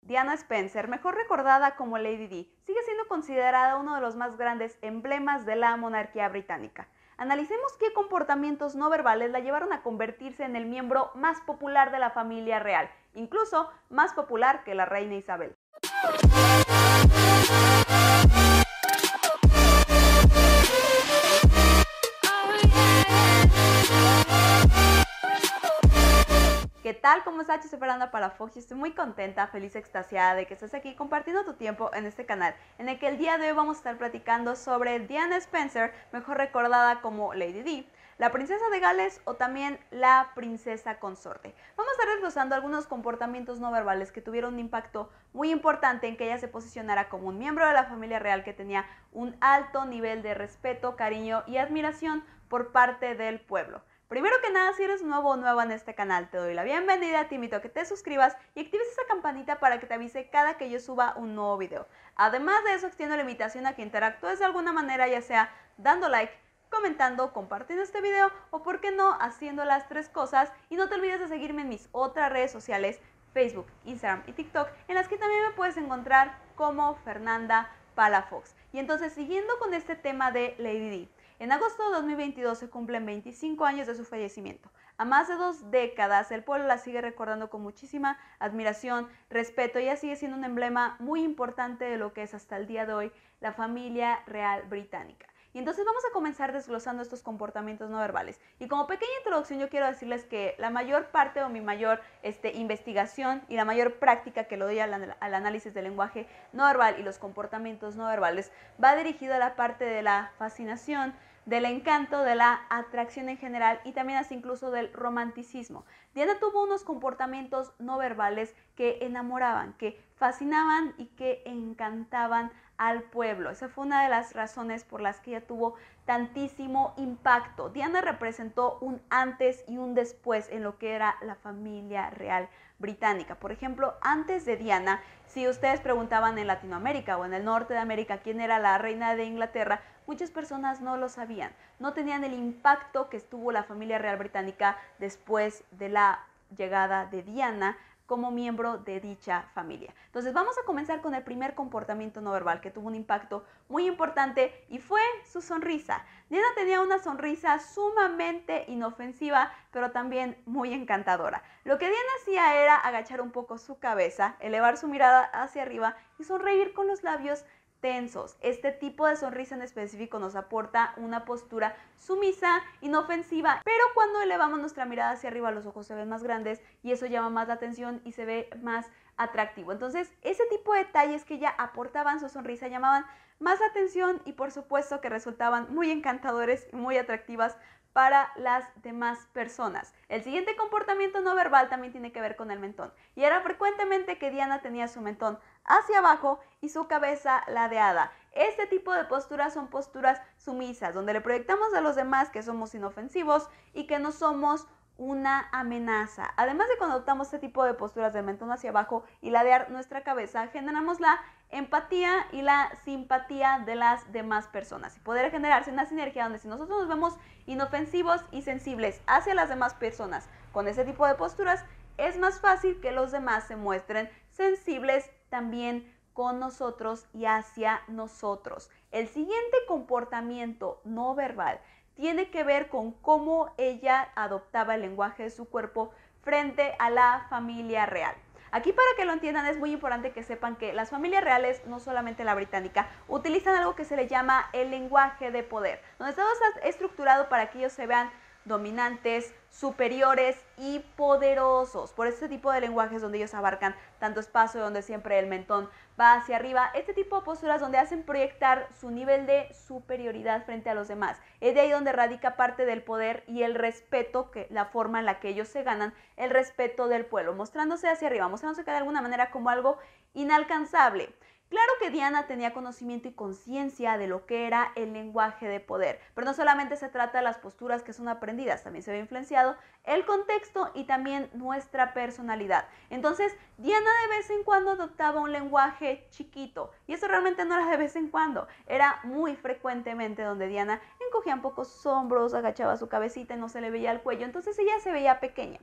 Diana Spencer, mejor recordada como Lady Di, sigue siendo considerada uno de los más grandes emblemas de la monarquía británica. Analicemos qué comportamientos no verbales la llevaron a convertirse en el miembro más popular de la familia real, incluso más popular que la reina Isabel. ¿Qué tal? ¿Cómo estás? Yo soy Fernanda Palafox y estoy muy contenta, feliz, extasiada de que estés aquí compartiendo tu tiempo en este canal, en el que el día de hoy vamos a estar platicando sobre Diana Spencer, mejor recordada como Lady Di, la princesa de Gales o también la princesa consorte. Vamos a estar desglosando algunos comportamientos no verbales que tuvieron un impacto muy importante en que ella se posicionara como un miembro de la familia real que tenía un alto nivel de respeto, cariño y admiración por parte del pueblo. Primero que nada, si eres nuevo o nueva en este canal, te doy la bienvenida, te invito a que te suscribas y actives esa campanita para que te avise cada que yo suba un nuevo video. Además de eso, extiendo la invitación a que interactúes de alguna manera, ya sea dando like, comentando, compartiendo este video o, por qué no, haciendo las tres cosas. Y no te olvides de seguirme en mis otras redes sociales, Facebook, Instagram y TikTok, en las que también me puedes encontrar como Fernanda Palafox. Y entonces, siguiendo con este tema de Lady Di, en agosto de 2022 se cumplen 25 años de su fallecimiento. A más de 2 décadas, el pueblo la sigue recordando con muchísima admiración, respeto. Ella sigue siendo un emblema muy importante de lo que es hasta el día de hoy la familia real británica. Y entonces vamos a comenzar desglosando estos comportamientos no verbales. Y como pequeña introducción yo quiero decirles que la mayor parte o mi mayor investigación y la mayor práctica que le doy al análisis del lenguaje no verbal y los comportamientos no verbales va dirigido a la parte de la fascinación, del encanto, de la atracción en general y también hasta incluso del romanticismo. Diana tuvo unos comportamientos no verbales que enamoraban, que fascinaban y que encantaban al pueblo. Esa fue una de las razones por las que ella tuvo tantísimo impacto. Diana representó un antes y un después en lo que era la familia real británica. Por ejemplo, antes de Diana, si ustedes preguntaban en Latinoamérica o en el norte de América quién era la reina de Inglaterra, muchas personas no lo sabían, no tenían el impacto que tuvo la familia real británica después de la llegada de Diana como miembro de dicha familia. Entonces vamos a comenzar con el primer comportamiento no verbal que tuvo un impacto muy importante y fue su sonrisa. Diana tenía una sonrisa sumamente inofensiva, pero también muy encantadora. Lo que Diana hacía era agachar un poco su cabeza, elevar su mirada hacia arriba y sonreír con los labios tensos. Este tipo de sonrisa en específico nos aporta una postura sumisa, inofensiva, pero cuando elevamos nuestra mirada hacia arriba, los ojos se ven más grandes y eso llama más la atención y se ve más atractivo. Entonces, ese tipo de detalles que ella aportaban su sonrisa llamaban más atención y por supuesto que resultaban muy encantadores y muy atractivas para las demás personas. El siguiente comportamiento no verbal también tiene que ver con el mentón y era frecuentemente que Diana tenía su mentón hacia abajo y su cabeza ladeada. Este tipo de posturas son posturas sumisas, donde le proyectamos a los demás que somos inofensivos y que no somos una amenaza. Además de cuando adoptamos este tipo de posturas del mentón hacia abajo y ladear nuestra cabeza, generamos la empatía y la simpatía de las demás personas y poder generarse una sinergia donde si nosotros nos vemos inofensivos y sensibles hacia las demás personas con ese tipo de posturas, es más fácil que los demás se muestren sensibles también con nosotros y hacia nosotros. El siguiente comportamiento no verbal tiene que ver con cómo ella adoptaba el lenguaje de su cuerpo frente a la familia real. Aquí, para que lo entiendan, es muy importante que sepan que las familias reales, no solamente la británica, utilizan algo que se le llama el lenguaje de poder, donde todo está estructurado para que ellos se vean dominantes, superiores y poderosos. Por este tipo de lenguajes donde ellos abarcan tanto espacio, donde siempre el mentón va hacia arriba, este tipo de posturas donde hacen proyectar su nivel de superioridad frente a los demás. Es de ahí donde radica parte del poder y el respeto, que la forma en la que ellos se ganan el respeto del pueblo, mostrándose hacia arriba, mostrándose de alguna manera como algo inalcanzable. Claro que Diana tenía conocimiento y conciencia de lo que era el lenguaje de poder, pero no solamente se trata de las posturas que son aprendidas, también se ve influenciado el contexto y también nuestra personalidad. Entonces, Diana de vez en cuando adoptaba un lenguaje chiquito, y eso realmente no era de vez en cuando, era muy frecuentemente donde Diana encogía un poco sus hombros, agachaba su cabecita y no se le veía el cuello, entonces ella se veía pequeña.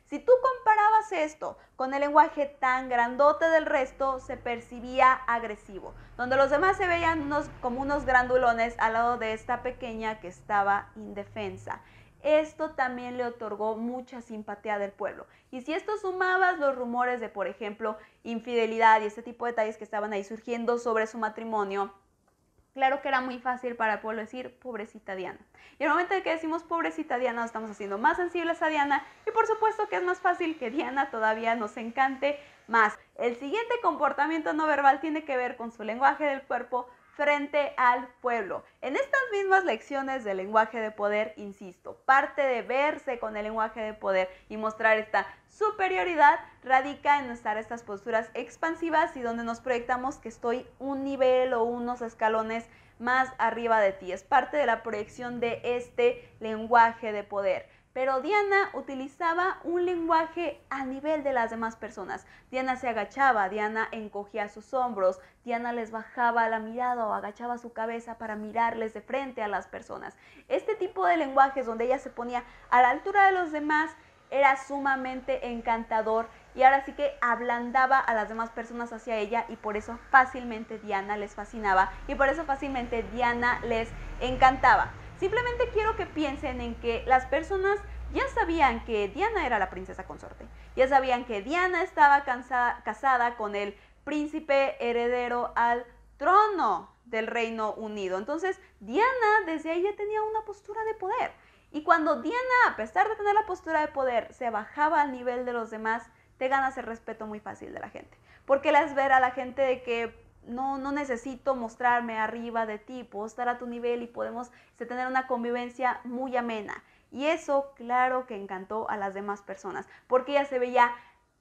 Si tú comparabas esto con el lenguaje tan grandote del resto, se percibía agresivo, donde los demás se veían como unos grandulones al lado de esta pequeña que estaba indefensa. Esto también le otorgó mucha simpatía del pueblo. Y si esto sumabas los rumores de, por ejemplo, infidelidad y este tipo de detalles que estaban ahí surgiendo sobre su matrimonio, claro que era muy fácil para el pueblo decir pobrecita Diana. Y el momento en que decimos pobrecita Diana, nos estamos haciendo más sensibles a Diana y por supuesto que es más fácil que Diana todavía nos encante más. El siguiente comportamiento no verbal tiene que ver con su lenguaje del cuerpo frente al pueblo. En estas mismas lecciones de lenguaje de poder, insisto, parte de verse con el lenguaje de poder y mostrar esta superioridad radica en estar estas posturas expansivas y donde nos proyectamos que estoy un nivel o unos escalones más arriba de ti. Es parte de la proyección de este lenguaje de poder. Pero Diana utilizaba un lenguaje a nivel de las demás personas. Diana se agachaba, Diana encogía sus hombros, Diana les bajaba la mirada o agachaba su cabeza para mirarles de frente a las personas. Este tipo de lenguajes donde ella se ponía a la altura de los demás era sumamente encantador y ahora sí que ablandaba a las demás personas hacia ella y por eso fácilmente Diana les fascinaba y por eso fácilmente Diana les encantaba. Simplemente quiero que piensen en que las personas ya sabían que Diana era la princesa consorte, ya sabían que Diana estaba casada con el príncipe heredero al trono del Reino Unido. Entonces Diana desde ahí ya tenía una postura de poder. Y cuando Diana, a pesar de tener la postura de poder, se bajaba al nivel de los demás, te ganas el respeto muy fácil de la gente. Porque las ver a la gente de que no necesito mostrarme arriba de ti, puedo estar a tu nivel y podemos tener una convivencia muy amena. Y eso, claro que encantó a las demás personas, porque ella se veía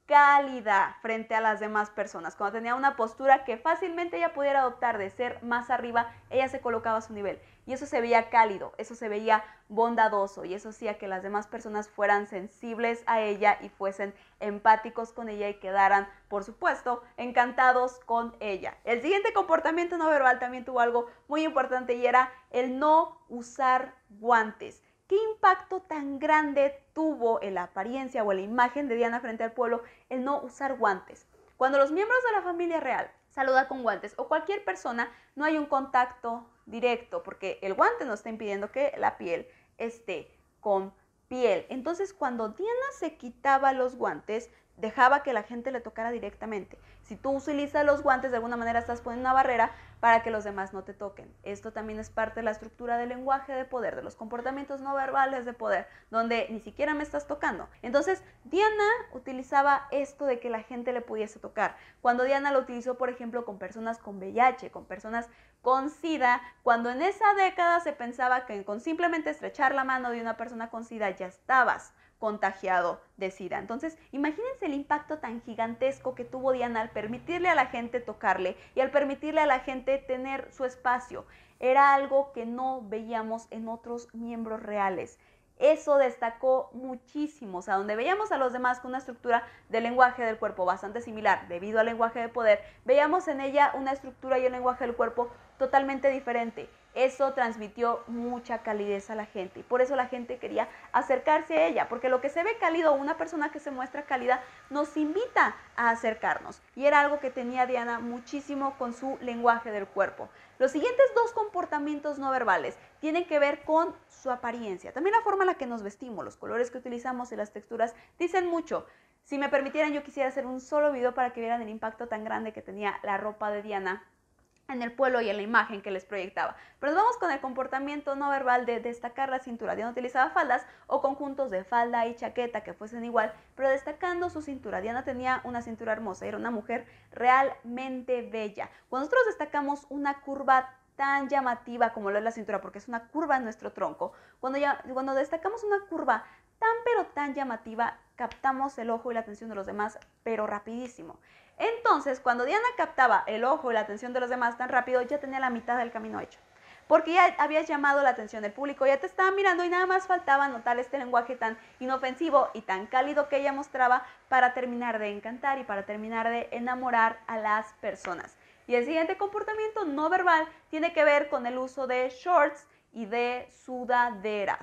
cálida frente a las demás personas. Cuando tenía una postura que fácilmente ella pudiera adoptar de ser más arriba, ella se colocaba a su nivel. Y eso se veía cálido, eso se veía bondadoso y eso hacía que las demás personas fueran sensibles a ella y fuesen empáticos con ella y quedaran, por supuesto, encantados con ella. El siguiente comportamiento no verbal también tuvo algo muy importante y era el no usar guantes. ¿Qué impacto tan grande tuvo en la apariencia o en la imagen de Diana frente al pueblo el no usar guantes? Cuando los miembros de la familia real saludan con guantes o cualquier persona, no hay un contacto directo porque el guante no está impidiendo que la piel esté con piel. Entonces, cuando Diana se quitaba los guantes, dejaba que la gente le tocara directamente. Si tú utilizas los guantes, de alguna manera estás poniendo una barrera para que los demás no te toquen. Esto también es parte de la estructura del lenguaje de poder, de los comportamientos no verbales de poder, donde ni siquiera me estás tocando. Entonces, Diana utilizaba esto de que la gente le pudiese tocar. Cuando Diana lo utilizó, por ejemplo, con personas con VIH, con personas con SIDA, cuando en esa década se pensaba que con simplemente estrechar la mano de una persona con SIDA ya estabas contagiado de SIDA. Entonces, imagínense el impacto tan gigantesco que tuvo Diana al permitirle a la gente tocarle y al permitirle a la gente tener su espacio. Era algo que no veíamos en otros miembros reales. Eso destacó muchísimo, o sea, donde veíamos a los demás con una estructura de lenguaje del cuerpo bastante similar debido al lenguaje de poder, veíamos en ella una estructura y un lenguaje del cuerpo totalmente diferente. Eso transmitió mucha calidez a la gente y por eso la gente quería acercarse a ella, porque lo que se ve cálido, una persona que se muestra cálida, nos invita a acercarnos y era algo que tenía Diana muchísimo con su lenguaje del cuerpo. Los siguientes dos comportamientos no verbales tienen que ver con su apariencia, también la forma en la que nos vestimos, los colores que utilizamos y las texturas dicen mucho. Si me permitieran, yo quisiera hacer un solo video para que vieran el impacto tan grande que tenía la ropa de Diana en el pueblo y en la imagen que les proyectaba. Pero nos vamos con el comportamiento no verbal de destacar la cintura. Diana utilizaba faldas o conjuntos de falda y chaqueta que fuesen igual, pero destacando su cintura. Diana tenía una cintura hermosa, era una mujer realmente bella. Cuando nosotros destacamos una curva tan llamativa como lo es la cintura, porque es una curva en nuestro tronco, cuando destacamos una curva tan pero tan llamativa, captamos el ojo y la atención de los demás, pero rapidísimo. Entonces, cuando Diana captaba el ojo y la atención de los demás tan rápido, ya tenía la mitad del camino hecho. Porque ya habías llamado la atención del público, ya te estaba mirando y nada más faltaba notar este lenguaje tan inofensivo y tan cálido que ella mostraba para terminar de encantar y para terminar de enamorar a las personas. Y el siguiente comportamiento no verbal tiene que ver con el uso de shorts y de sudaderas.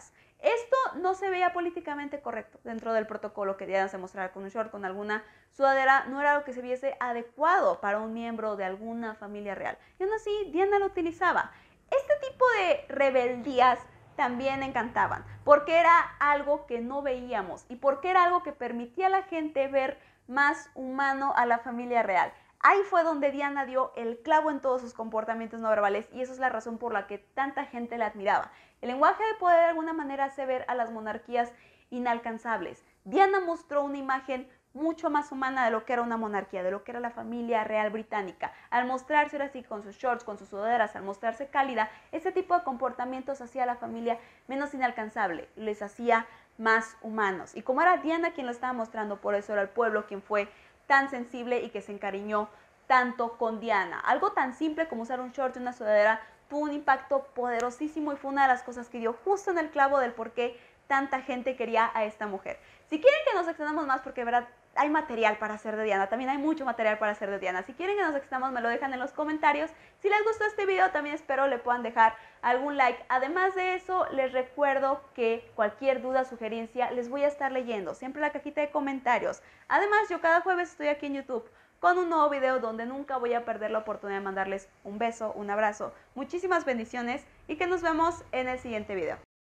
Esto no se veía políticamente correcto dentro del protocolo que Diana se mostrara con un short, con alguna sudadera, no era algo que se viese adecuado para un miembro de alguna familia real. Y aún así, Diana lo utilizaba. Este tipo de rebeldías también encantaban, porque era algo que no veíamos y porque era algo que permitía a la gente ver más humano a la familia real. Ahí fue donde Diana dio el clavo en todos sus comportamientos no verbales y esa es la razón por la que tanta gente la admiraba. El lenguaje de poder de alguna manera hace ver a las monarquías inalcanzables. Diana mostró una imagen mucho más humana de lo que era una monarquía, de lo que era la familia real británica. Al mostrarse ahora sí con sus shorts, con sus sudaderas, al mostrarse cálida, ese tipo de comportamientos hacía a la familia menos inalcanzable, les hacía más humanos. Y como era Diana quien lo estaba mostrando, por eso era el pueblo quien fue tan sensible y que se encariñó tanto con Diana. Algo tan simple como usar un short y una sudadera tuvo un impacto poderosísimo y fue una de las cosas que dio justo en el clavo del por qué tanta gente quería a esta mujer. Si quieren que nos extendamos más, porque de verdad hay material para hacer de Diana, también hay mucho material para hacer de Diana. Si quieren que nos extendamos, me lo dejan en los comentarios. Si les gustó este video, también espero le puedan dejar algún like. Además de eso, les recuerdo que cualquier duda, sugerencia, les voy a estar leyendo, siempre en la cajita de comentarios. Además, yo cada jueves estoy aquí en YouTube con un nuevo video donde nunca voy a perder la oportunidad de mandarles un beso, un abrazo, muchísimas bendiciones y que nos vemos en el siguiente video.